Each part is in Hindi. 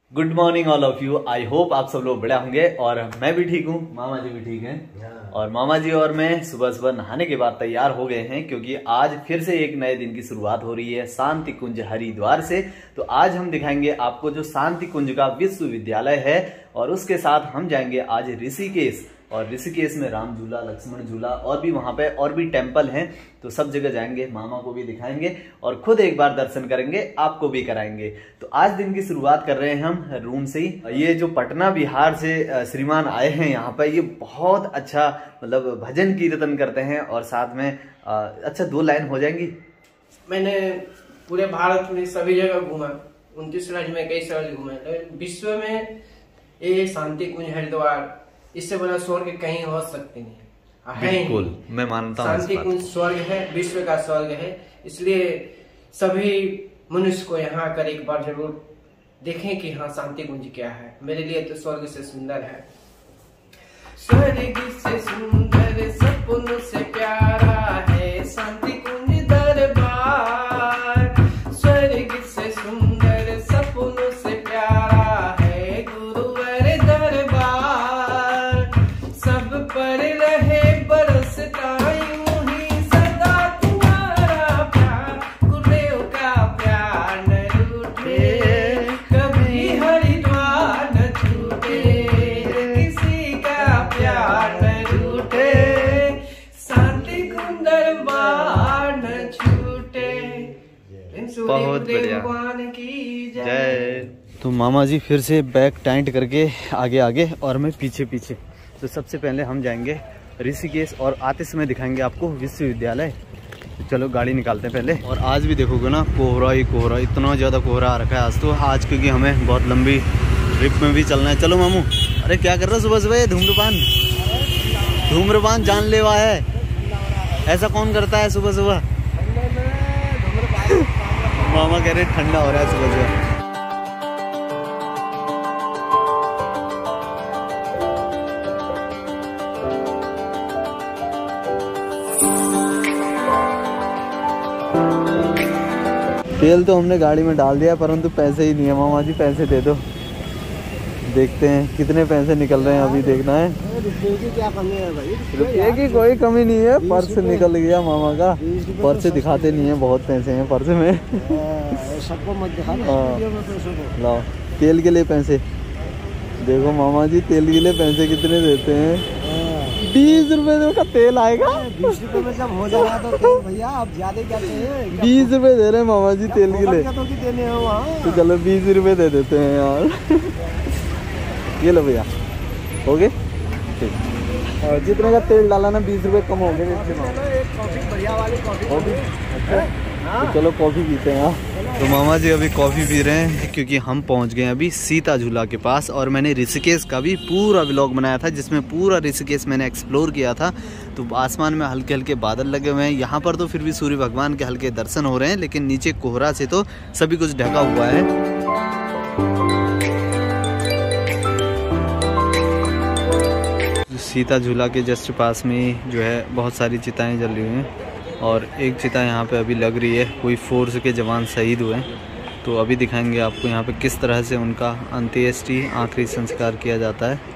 Good morning all of you. I hope आप सब लोग बढ़िया होंगे और मैं भी ठीक हूँ, मामा जी भी ठीक हैं। और मामा जी और मैं सुबह सुबह नहाने के बाद तैयार हो गए हैं क्योंकि आज फिर से एक नए दिन की शुरुआत हो रही है शांति कुंज हरिद्वार से। तो आज हम दिखाएंगे आपको जो शांति कुंज का विश्वविद्यालय है और उसके साथ हम जाएंगे आज ऋषिकेश। और ऋषिकेश में राम झूला, लक्ष्मण झूला और भी वहां पे और भी टेम्पल हैं, तो सब जगह जाएंगे, मामा को भी दिखाएंगे और खुद एक बार दर्शन करेंगे, आपको भी कराएंगे। तो आज दिन की शुरुआत कर रहे हैं हम रूम से ही। ये जो पटना बिहार से श्रीमान आए हैं यहाँ पे, ये बहुत अच्छा मतलब भजन कीर्तन करते हैं और साथ में अच्छा 2 लाइन हो जाएंगी। मैंने पूरे भारत में सभी जगह घूमा, 29 राज्य में कई राज्य घूमे। विश्व में ये शांति कुंज हरिद्वार, इससे बड़ा स्वर्ग कहीं हो सकते नहीं। बिल्कुल, मैं मानता हूँ शांति कुंज स्वर्ग है, विश्व का स्वर्ग है। इसलिए सभी मनुष्य को यहाँ आकर एक बार जरूर देखें कि हाँ शांति कुंज क्या है। मेरे लिए तो स्वर्ग से सुंदर है। स्वर्ग से सुंदर सपनों से प्यारा है शांति कुंज दरबार। स्वर्ग से सुंदर सपनों से प्यारा है गुरुवर दरबार। सब पर रहे बरसता यूं ही सदा तुम्हारा प्यार। गुरुदेव का प्यार न रूठे, कभी हरिद्वार न छूटे। किसी का प्यार न रूठे, शांति कुंज दरबार न छूटे। बहुत बढ़िया, भगवान की जय। तो मामा जी फिर से बैग टाइट करके आगे आगे और मैं पीछे पीछे। तो सबसे पहले हम जाएंगे ऋषिकेश और आते समय दिखाएंगे आपको विश्वविद्यालय। तो चलो गाड़ी निकालते हैं पहले। और आज भी देखोगे ना कोहरा ही कोहरा, इतना ज़्यादा कोहरा आ रखा है आज। तो आज क्योंकि हमें बहुत लंबी ट्रिप में भी चलना है। चलो मामू। अरे क्या कर रहे हो सुबह सुबह? धूम्रपान जानलेवा है, ऐसा कौन करता है सुबह सुबह? मामा कह रहे ठंडा हो रहा है सुबह सुबह। तेल तो हमने गाड़ी में डाल दिया परंतु पैसे ही नहीं है। मामा जी पैसे दे दो, देखते हैं कितने पैसे निकल रहे हैं, अभी देखना है। रुपये की क्या कमी है भाई? रुपये की कोई कमी नहीं है, पर्स निकल गया मामा का। पर्स दिखाते नहीं है, बहुत पैसे हैं पर्स में। सबको मत दिखा, लाओ तेल के लिए पैसे देखो मामा जी, तेल के लिए पैसे कितने देते हैं? 20 रुपए का तेल आएगा। 20 रुपए में जब हो जाएगा तो भैया आप ज्यादा क्या चाहिए? 20 रुपए दे रहे हैं मामा जी तेल के लिए। तो देने हो वहाँ, तो चलो 20 रुपए दे देते हैं यार। ये लो भैया, हो गए ठीक। और जितने का तेल डाला ना 20 रुपए कम हो गए। एक कॉफी बढ़िया वाली कॉफी। अच्छा तो चलो कॉफी पीते हैं। तो मामा जी अभी कॉफ़ी पी रहे हैं क्योंकि हम पहुंच गए अभी सीता झूला के पास। और मैंने ऋषिकेश का भी पूरा व्लॉग बनाया था जिसमें पूरा ऋषिकेश मैंने एक्सप्लोर किया था। तो आसमान में हल्के हल्के बादल लगे हुए हैं, यहाँ पर तो फिर भी सूर्य भगवान के हल्के दर्शन हो रहे हैं, लेकिन नीचे कोहरा से तो सभी कुछ ढका हुआ है। सीता झूला के जस्ट पास में जो है बहुत सारी चिताएँ जल रही हैं और एक चिता यहाँ पे अभी लग रही है, कोई फोर्स के जवान शहीद हुए हैं। तो अभी दिखाएंगे आपको यहाँ पे किस तरह से उनका अंत्येष्टि आखिरी संस्कार किया जाता है।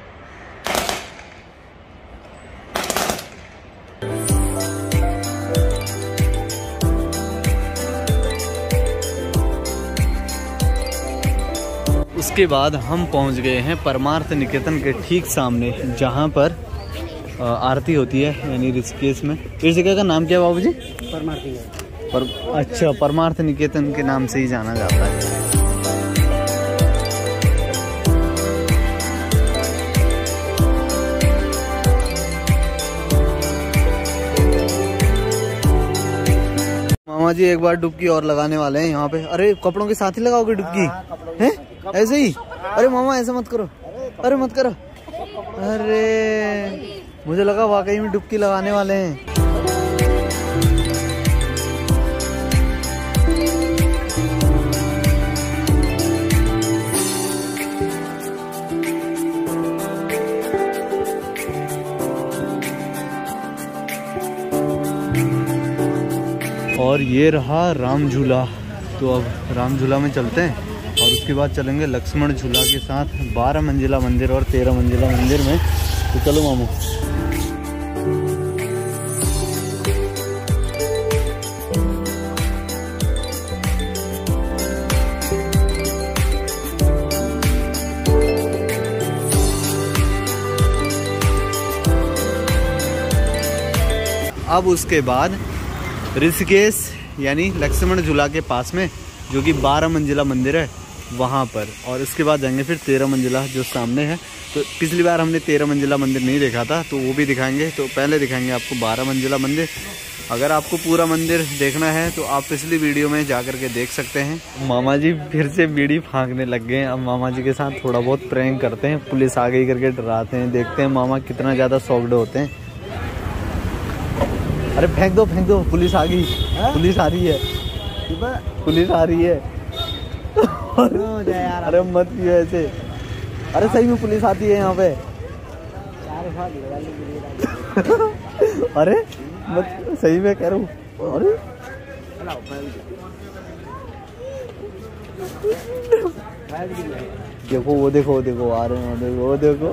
उसके बाद हम पहुँच गए हैं परमार्थ निकेतन के ठीक सामने, जहाँ पर आरती होती है, यानी ऋषिकेश में। इस जगह का नाम क्या है बाबूजी? परमार्थ। अच्छा, परमार्थ निकेतन के नाम से ही जाना जाता है। मामा जी एक बार डुबकी और लगाने वाले हैं यहाँ पे। अरे कपड़ों के साथ ही लगाओगे डुबकी? हैं ऐसे ही? अरे मामा ऐसा मत करो, अरे मत करो। अरे मुझे लगा वाकई में डुबकी लगाने वाले हैं। और ये रहा राम झूला। तो अब राम झूला में चलते हैं और उसके बाद चलेंगे लक्ष्मण झूला के साथ 12 मंजिला मंदिर और 13 मंजिला मंदिर में। तो चलो मामू। अब उसके बाद ऋषिकेश यानी लक्ष्मण झूला के पास में जो कि 12 मंजिला मंदिर है वहाँ पर, और इसके बाद जाएंगे फिर 13 मंजिला जो सामने है। तो पिछली बार हमने 13 मंजिला मंदिर नहीं देखा था, तो वो भी दिखाएंगे। तो पहले दिखाएंगे आपको 12 मंजिला मंदिर। अगर आपको पूरा मंदिर देखना है तो आप पिछली वीडियो में जा कर के देख सकते हैं। मामा जी फिर से बीड़ी फाँकने लग गए हैं। अब मामा जी के साथ थोड़ा बहुत प्रैंक करते हैं, पुलिस आ गई करके डराते हैं। देखते हैं मामा कितना ज़्यादा शॉक्ड होते हैं। अरे फेंक दो, पुलिस आ गई, पुलिस आ रही है, पुलिस आ रही है। अरे मत पियो ऐसे। अरे सही में पुलिस आती है यहाँ पे। अरे मत, सही में कह रहा हूँ। अरे देखो वो देखो आ रहे हैं, वो देखो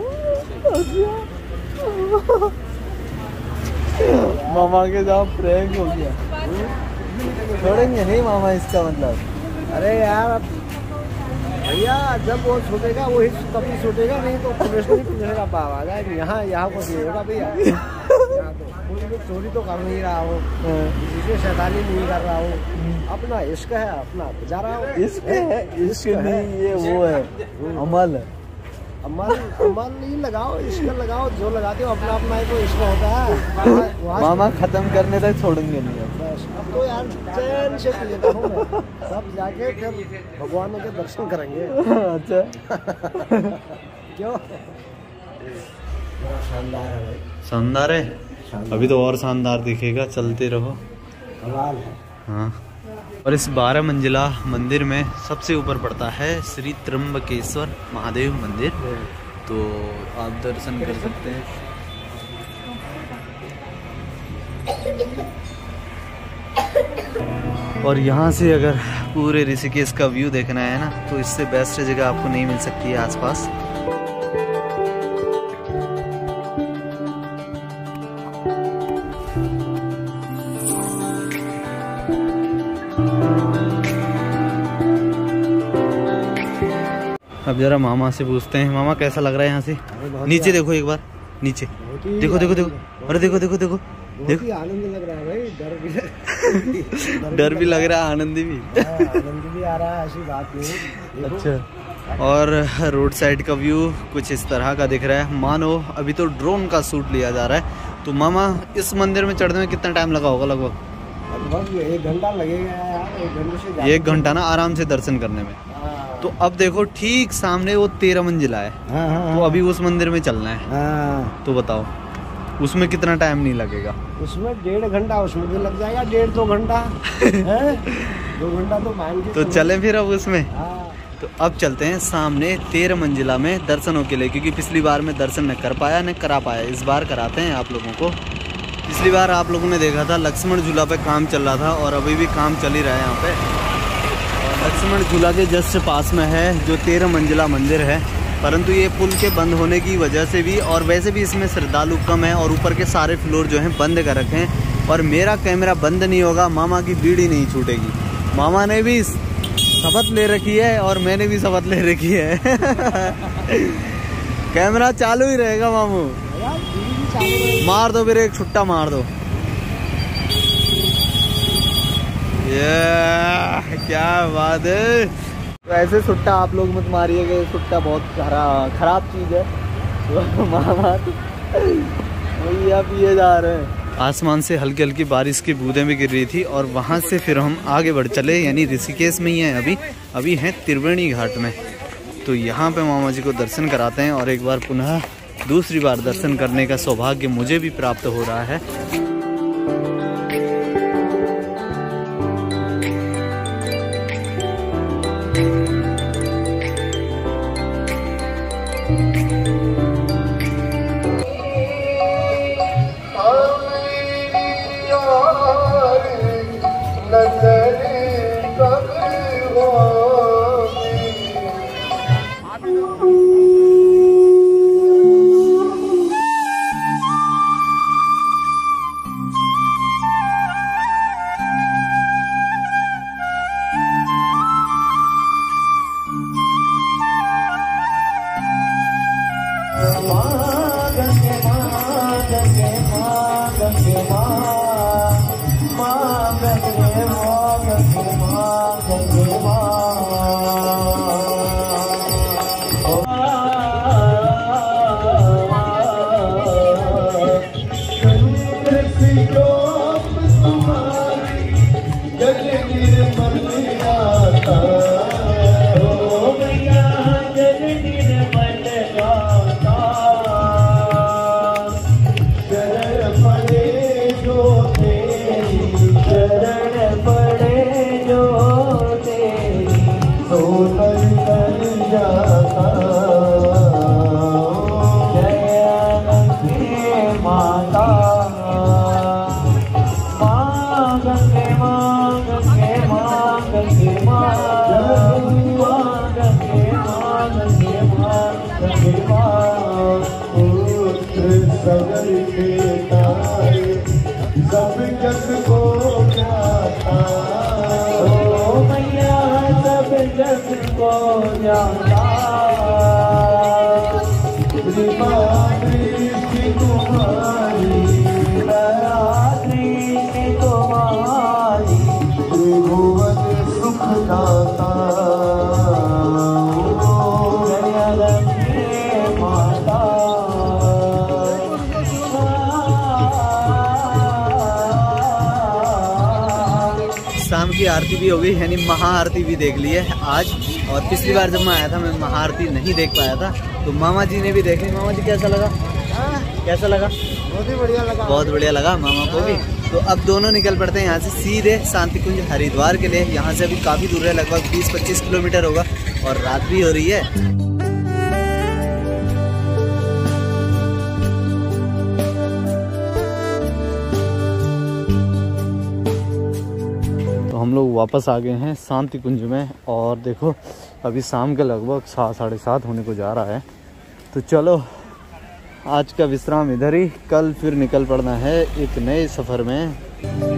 मामा के साथ प्रैंक हो गया। छोड़ेंगे नहीं मामा इसका मतलब। अरे यार भैया जब वो छूटेगा वही तभी छूटेगा, नहीं तो पुलिस नहीं पूछेगा आवाज आएगी। यहाँ को दिएगा भैया। तो चोरी तो कर नहीं रहा हो, किसी शैतानी नहीं कर रहा हो, अपना इश्क है, अपना जा रहा हो। इश्क है, इश्क नहीं, ये वो है अमल। अमल नहीं लगाओ, इश्क लगाओ। जो लगाते हो अपना अपना ही तो इश्क होता है। मामा खत्म करने तक छोड़ेंगे नहीं। अब तो यार चैन से लेता हूँ मैं, सब जाके फिर भगवानों के दर्शन करेंगे। अच्छा क्यों? शानदार है भाई, शानदार है। अभी तो और शानदार दिखेगा, चलते रहो। कमाल है। हाँ, और इस 12 मंजिला मंदिर में सबसे ऊपर पड़ता है श्री त्र्यंबकेश्वर महादेव मंदिर। तो आप दर्शन कर सकते हैं। और यहाँ से अगर पूरे ऋषिकेश का व्यू देखना है ना, तो इससे बेस्ट जगह आपको नहीं मिल सकती है आसपास। अब जरा मामा से पूछते हैं, मामा कैसा लग रहा है यहाँ से? नीचे देखो एक बार, नीचे देखो। अरे देखो आनंद लग रहा है भाई। डर भी लग रहा है, आनंद भी आ रहा है, ऐसी बात नहीं। अच्छा, और रोड साइड का व्यू कुछ इस तरह का दिख रहा है, मानो अभी तो ड्रोन का शूट लिया जा रहा है। तो मामा इस मंदिर में चढ़ने में कितना टाइम लगा होगा? लगभग 1 घंटा लगेगा यार। 1 घंटे से 1 घंटा ना आराम से दर्शन करने में। तो अब देखो ठीक सामने वो 13 मंजिला है। तो अभी उस मंदिर में चलना है। तो बताओ उसमें कितना टाइम नहीं लगेगा? उसमें 1.5 घंटा, उसमें भी लग जाएगा 1.5-2 घंटा। 2 घंटा तो मान के तो चले फिर अब उसमें। तो अब चलते हैं सामने 13 मंजिला में दर्शनों के लिए, क्योंकि पिछली बार में दर्शन न कर पाया न करा पाया। इस बार कराते हैं आप लोगों को। पिछली बार आप लोगों ने देखा था लक्ष्मण झूला पे काम चल रहा था, और अभी भी काम चल ही रहा है यहाँ पे। लक्ष्मण झूला के जस्ट पास में है जो 13 मंजिला मंदिर है, परंतु ये पुल के बंद होने की वजह से भी, और वैसे भी इसमें श्रद्धालु कम है, और ऊपर के सारे फ्लोर जो हैं बंद कर रखे हैं। और मेरा कैमरा बंद नहीं होगा, मामा की बीड़ी नहीं छूटेगी। मामा ने भी शपथ ले रखी है और मैंने भी शपथ ले रखी है। कैमरा चालू ही रहेगा मामू। मार दो फिर एक छुट्टा मार दो। ये क्या बात है। तो ऐसे सुट्टा आप लोग मत मारिएगा, ये सुट्टा बहुत खराब चीज है। तो मामा भैया पिए जा रहे हैं। आसमान से हल्की हल्की बारिश की बूंदें भी गिर रही थी, और वहाँ से फिर हम आगे बढ़ चले, यानी ऋषिकेश में ही हैं अभी हैं त्रिवेणी घाट में। तो यहाँ पे मामा जी को दर्शन कराते हैं, और एक बार पुनः दूसरी बार दर्शन करने का सौभाग्य मुझे भी प्राप्त हो रहा है। शाम की आरती भी हो गई, यानी महाआरती भी देख ली है आज। और पिछली बार जब मैं आया था मैं महाआरती नहीं देख पाया था, तो मामा जी ने भी देख ली। मामा जी कैसा लगा? कैसा लगा? बहुत ही बढ़िया लगा। बहुत बढ़िया लगा मामा को भी। तो अब दोनों निकल पड़ते हैं यहाँ से सीधे शांति कुंज हरिद्वार के लिए। यहाँ से अभी काफ़ी दूर है, लगभग 20-25 किलोमीटर होगा, और रात भी हो रही है। हम लोग वापस आ गए हैं शांति कुंज में, और देखो अभी शाम के लगभग 7-7:30 होने को जा रहा है। तो चलो आज का विश्राम इधर ही, कल फिर निकल पड़ना है एक नए सफ़र में।